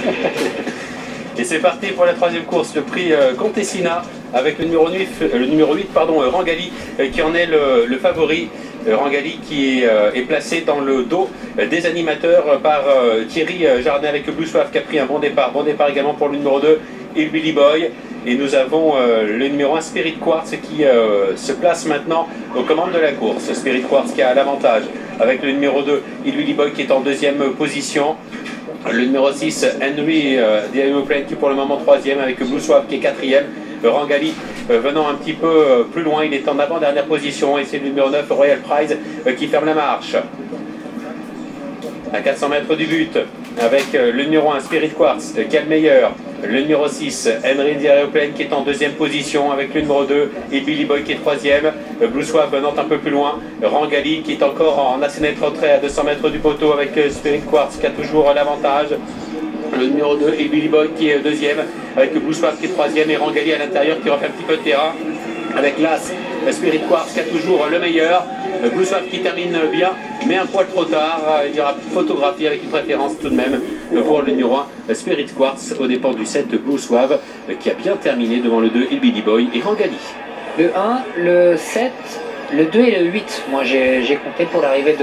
Et c'est parti pour la troisième course, le prix Contessina, avec le numéro 8, Rangali, qui en est le favori. Rangali qui est placé dans le dos des animateurs par Thierry Jardin avec Blue Soif qui a pris un bon départ. Bon départ également pour le numéro 2, Billy Boy. Et nous avons le numéro 1, Spirit Quartz, qui se place maintenant aux commandes de la course. Spirit Quartz qui a l'avantage avec le numéro 2, Billy Boy qui est en deuxième position. Le numéro 6, Henry Aeroplane qui est pour le moment troisième avec Blue Swap qui est quatrième. Rangali venant un petit peu plus loin, il est en avant-dernière position et c'est le numéro 9, Royal Prize, qui ferme la marche. À 400 mètres du but, avec le numéro 1, Spirit Quartz, qui est le meilleur. Le numéro 6, Henry Aeroplane qui est en deuxième position avec le numéro 2 et Billy Boy qui est troisième. Blue Swap venant un peu plus loin. Rangali qui est encore en assez net retrait à 200 mètres du poteau avec Spirit Quartz qui a toujours l'avantage. Le numéro 2 et Billy Boy qui est deuxième avec Blue Swap qui est troisième et Rangali à l'intérieur qui refait un petit peu de terrain avec l'As Spirit Quartz qui a toujours le meilleur. Blue Swap qui termine bien mais un poil trop tard. Il y aura photographie avec une préférence tout de même pour le numéro 1 Spirit Quartz au départ du 7 Blue Swap qui a bien terminé devant le 2 et Billy Boy et Rangali. Le 1, le 7, le 2 et le 8. Moi j'ai compté pour l'arrivée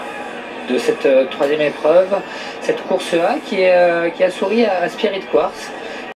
de cette troisième épreuve, cette course A qui a souri à Spirit Quartz.